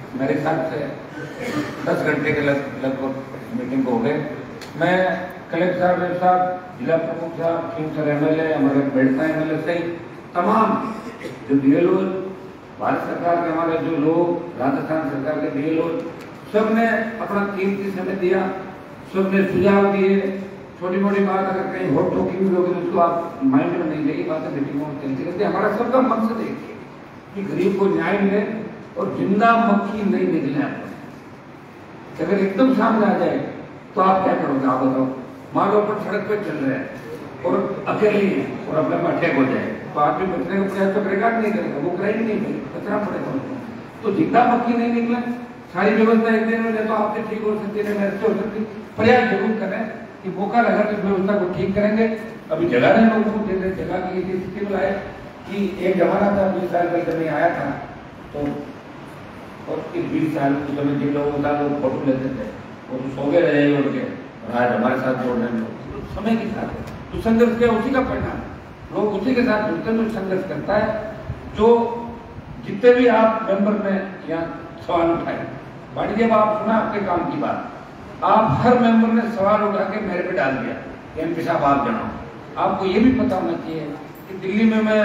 मेरे हिसाब से 10 घंटे के लगभग मीटिंग को हो गए। मैं कलेक्टर साहब, जिला प्रमुख साहब, सिंह सर MLA, हमारे बेड़सा MLA से तमाम जो DLO, भारत सरकार के हमारे जो लोग, राजस्थान सरकार के DLO, सब ने अपना कीमती समय दिया, सब ने सुझाव दिए। छोटी मोटी बात अगर कहीं होट टोकिंग होगी तो उसको आप माइंड में नहीं लेगी, बातें मीटिंगों में चलती रहती है। हमारा सबका मकसद एक है कि गरीब को न्याय मिले और जिंदा मक्खी नहीं निकले। आपको अगर एकदम सामने आ जाए तो आप क्या करोगे? आप बताओ। मान लो अपन सड़क पे चल रहे हैं और अकेले ही हैं और अपने अटैक हो जाए तो आदमी बचने का प्रयास तो करेगा नहीं करेगा, वो करेगा नहीं करेगा, बचना पड़ेगा। तो जिंदा मक्खी नहीं निकले, सारी व्यवस्था एक दिन में तो आपसे ठीक हो सकती है, मेरे से हो सकती। प्रयास जरूर करें कि मौका लगा तो व्यवस्था को ठीक करेंगे। अभी जगह नहीं लोगों को दे जगह की स्थिति में लाए कि एक जमाना था 20 साल पहले जब मैं आया था तो और 20 साल जिन लोगों का लोग फोटो लेते थे वो तो सो गए रहे उड़ के, आज हमारे साथ जोड़ रहे लोग समय के साथ तो संघर्ष किया, उसी का परिणाम लोग उसी के साथ जुड़ते हैं, संघर्ष करता है। जो जितने भी आप मेंबर में यहाँ सवाल उठाए, बाकी जब आप सुना आपके काम की बात, आप हर मेंबर ने सवाल उठा के मेरे पे डाल दिया कि MP साहब आप जनाओ। आपको ये भी पता होना चाहिए कि दिल्ली में मैं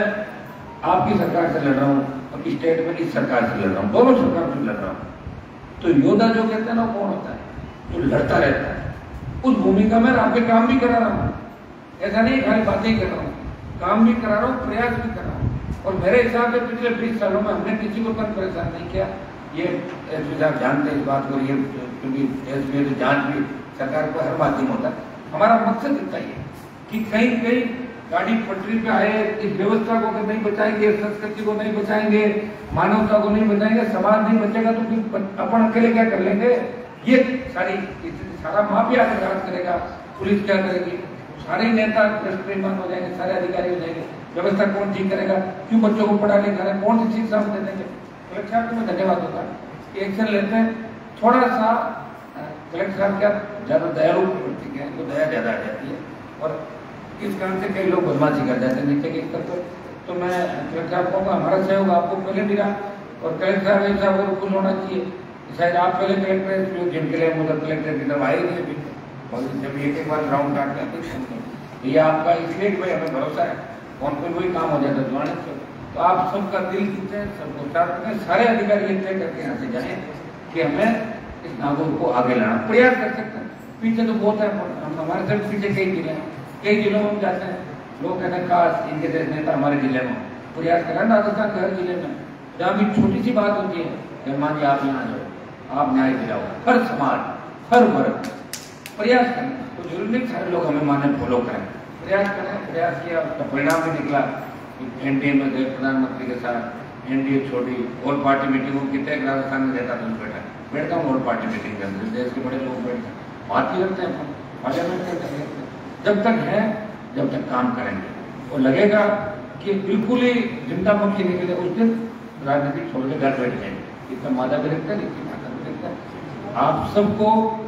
आपकी सरकार से लड़ रहा हूँ, अपनी स्टेट में इस सरकार से लड़ रहा हूँ, दोनों सरकार से लड़ रहा हूँ। तो योद्धा जो कहते हैं ना कौन होता है? जो लड़ता रहता है। उस भूमिका में आपके काम भी करा रहा हूँ, ऐसा नहीं खाली बातें ही कर रहा हूँ, काम भी करा रहा हूँ, प्रयास भी कर रहा हूँ। और मेरे हिसाब से पिछले 20 सालों में हमने किसी को कम परेशान नहीं किया। ये SP साहब जानते हैं इस बात को, ये क्योंकि SP तो जांच भी सरकार को हर बात नहीं होता। हमारा मकसद इतना ही है कि कहीं कहीं गाड़ी पटरी पे आए, इस व्यवस्था को अगर नहीं बचाएंगे, संस्कृति को नहीं बचाएंगे, मानवता को नहीं बचाएंगे, समाज नहीं बचेगा तो फिर अपन अकेले क्या कर लेंगे? ये सारी सारा माफिया का राज करेगा, पुलिस क्या करेगी, सारे नेता भ्रष्ट हो जाएंगे, सारे अधिकारी हो जाएंगे, व्यवस्था कौन ठीक करेगा? क्यों बच्चों को पढ़ा लिखा रहे, कौन सी शिक्षा दे देंगे? कलेक्टर साहब को मैं धन्यवाद होगा कि एक्शन लेते हैं। थोड़ा सा कलेक्टर साहब क्या ज्यादा दयालु प्रवृत्ति है, तो दया ज्यादा आ जाती है और इस कारण से कई लोग बदमाशी कर जाते हैं नीचे के स्तर पर। तो मैं कलेक्टर साहब कहूँगा हमारा सहयोग आपको पहले मिला और कलेक्टर साहब को खुश होना चाहिए। शायद आप पहले कलेक्टर जिनके लिए मुझे कलेक्टर की तरफ आए नहीं, जब एक बार ग्राउंड काटते हैं ये आपका इसलिए भाई हमें भरोसा है कौन कोई वही काम हो जाता है। तो आप सबका दिल जीते, सबको साथ में सारे अधिकारी ये तय करके यहाँ से जाए कि हमें इस नागौर को आगे लाना प्रयास कर सकते हैं। पीछे तो बहुत है, हम हमारे सब पीछे कई जिले हैं, कई जिलों में जाते हैं, लोग कहते हैं काश इनके जैसे नेता हमारे जिले में प्रयास करें। राजस्थान के हर जिले में जहाँ भी छोटी सी बात होती है, मान जी आप यहाँ जाओ, आप न्याय दिलाओ, हर समाज हर वर्ग प्रयास करें। तो जरूरी नहीं सारे लोग हमें माने फॉलो करें, प्रयास करें। प्रयास किया उसका परिणाम भी निकला। NDA में गए प्रधानमंत्री के साथ, NDA छोड़ी, ऑल पार्टी मीटिंग कितने राजस्थान में रहता था बैठता हूँ ऑल पार्टी मीटिंग के अंदर, देश के बड़े लोग बैठते हैं, बात ही करते हैं, पार्लियामेंट करते हैं। जब तक है जब तक काम करेंगे और लगेगा कि बिल्कुल ही जिंदा पक्षी निकले उस दिन राजनीति छोड़ के घर बैठ जाएंगे। इतना मादा भी रखता है, इतनी मादा भी रखता है। आप सबको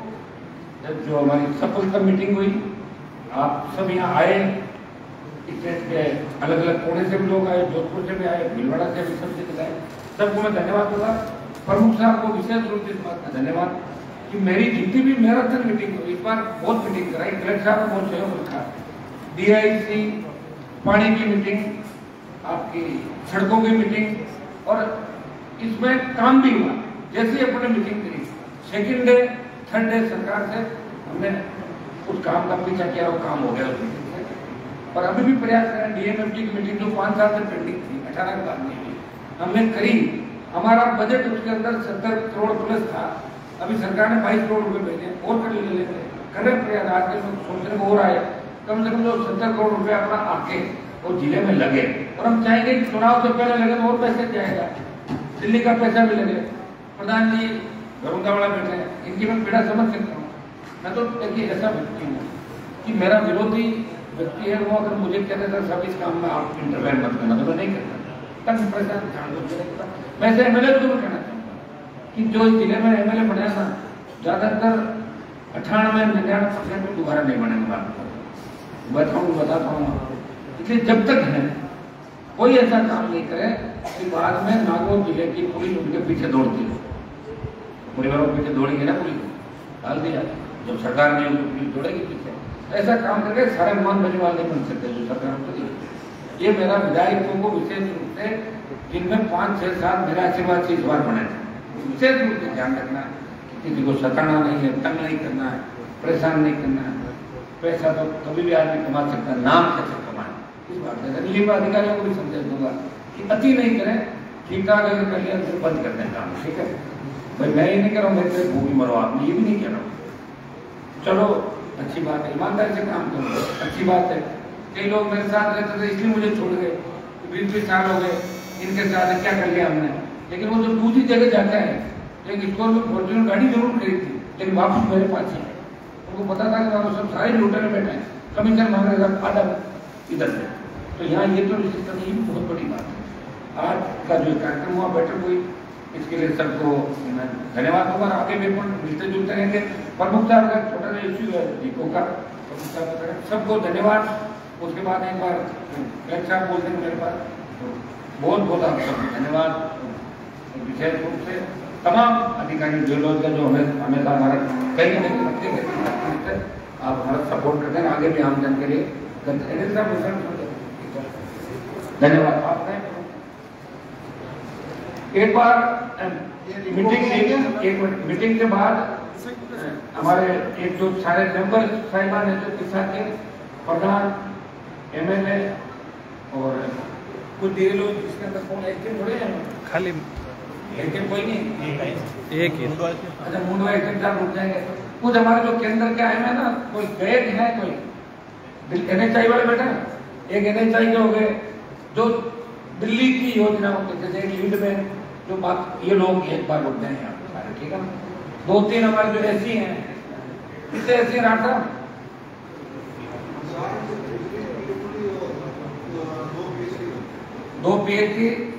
जो हमारी सफलता मीटिंग हुई, आप सब यहाँ आए, स्टेट के अलग अलग कोने से भी लोग आए, जोधपुर से भी आए, भीलवाड़ा से भी, सब जगह आए, सबको मैं धन्यवाद दूंगा। प्रमुख साहब को विशेष रूप से इस बात का धन्यवाद कि मेरी जितनी भी मैराथन मीटिंग हुई, इस बार बहुत मीटिंग कराई, कलेक्टर साहब ने बहुत सहयोग रखा। DIC पानी की मीटिंग, आपकी सड़कों की मीटिंग और इसमें काम भी हुआ। जैसे अपने मीटिंग करी, सेकेंड डे थर्ड डे सरकार से हमने उस काम का पीछा किया और काम हो गया उस मीटिंग से। और अभी भी प्रयास करें, DMFT की मीटिंग जो 5 साल से पेंडिंग थी, 18 के बाद नहीं हुई, हमने करी। हमारा बजट उसके अंदर 70 करोड़ प्लस था, अभी सरकार ने 22 करोड़ रुपए भेजे और कर लेंगे, करें प्रयास। आज के लोग सोचने को हो रहा है कम से कम जो 70 करोड़ रुपए अपना आके और जिले में लगे। और हम चाहेंगे कि चुनाव से पहले लगे तो और पैसे जाएगा, दिल्ली का पैसा भी लगे। प्रधान जी घरों बैठे हैं, इनकी मैं पीड़ा समझ सकता हूँ। मैं तो देखिए ऐसा व्यक्ति हूँ कि मेरा विरोधी व्यक्ति है वो अगर मुझे कहते सर सब इस काम में आप इंटरवेंट मत करना, तो मैं नहीं करता, तब परेशान ध्यान। मैं ऐसे MLA को भी कहना चाहूँगा कि जो जिले में MLA बने ना, ज्यादातर 98-99% में दोबारा नहीं बनेंगे। बात बताता हूँ, इसलिए जब तक है कोई ऐसा काम नहीं करे कि बाद में नागौर जिले की पुलिस उनके पीछे दौड़ती हो। परिवारों के पीछे दौड़ेंगे ना पुलिस, डाल दिया। जब सरकार नहीं होगी तो पुलिस दौड़ेगी पीछे। ऐसा काम करके सारे मान बजवाल नहीं बन सकते जो सरकार को दी। ये मेरा विधायकों को विशेष रूप से जिनमें 5-6 साल मेरा आशीर्वाद से इस बार बने थे, विशेष रूप से ध्यान रखना है, किसी को सताना नहीं है, तंग नहीं करना है, परेशान नहीं करना है। पैसा तो कभी भी आदमी कमा सकता है, नाम कैसे कमाए इस बात है। ये मैं अधिकारियों को भी समझा दूंगा कि अति नहीं करें, ठीक ठाक अगर कर लिया तो बंद कर दें काम, ठीक है भाई। मैं ये नहीं कह रहा हूँ मेरे भूखी मरो आप, ये भी नहीं कह रहा हूँ। चलो अच्छी बात है, ईमानदारी से काम करो, अच्छी बात है। कई लोग मेरे साथ रहते थे इसलिए मुझे छोड़ गए, 20-20 साल हो गए इनके साथ, क्या कर लिया हमने। लेकिन वो जो दूसरी जगह जाता है, एक स्टोर में फॉर्च्यूनर गाड़ी जरूर खरीदती, लेकिन वापस मेरे पास ही है। उनको पता था कि वो सब सारे लूटे में बैठे हैं, कमीशन मांग रहे थे आधा इधर से। तो यहाँ ये तो सिस्टम, ये बहुत बड़ी बात है। आज का जो कार्यक्रम हुआ, बैठक हुई, इसके लिए सबको मैं धन्यवाद दूंगा। आगे भी मिलते जुलते रहेंगे। प्रमुख साहब का छोटा सा इश्यू है दीपो का, प्रमुख साहब सबको धन्यवाद। उसके बाद एक बार साहब बोल देंगे मेरे पास, तो बहुत बहुत आप सबको धन्यवाद। विशेष रूप से तमाम अधिकारी जो लोग जो हमेशा हमारा कहीं ना कहीं आप हमारा सपोर्ट करते हैं, आगे भी हम जन के लिए धन्यवाद। आपने एक बार मीटिंग के बाद हमारे एक जो सारे मेंबर साहिबान है, जो किसान के प्रधान, MLA और कुछ देर लोग जिसके अंदर कौन एक थोड़े हैं, खाली एक कोई नहीं, एक ही। अच्छा मुंडवा एक साथ रुक जाएंगे। कुछ हमारे जो केंद्र के आए हैं ना, कोई गए है, कोई NHI वाले बैठे ना, एक NHI के हो गए, जो दिल्ली की योजना होती है, जैसे लीड में जो बात, ये लोग एक बार रुक जाए यहाँ पे सारे, ठीक है ना। 2-3 हमारे जो ऐसी हैं, कितने ऐसी रास्ता 2 PhD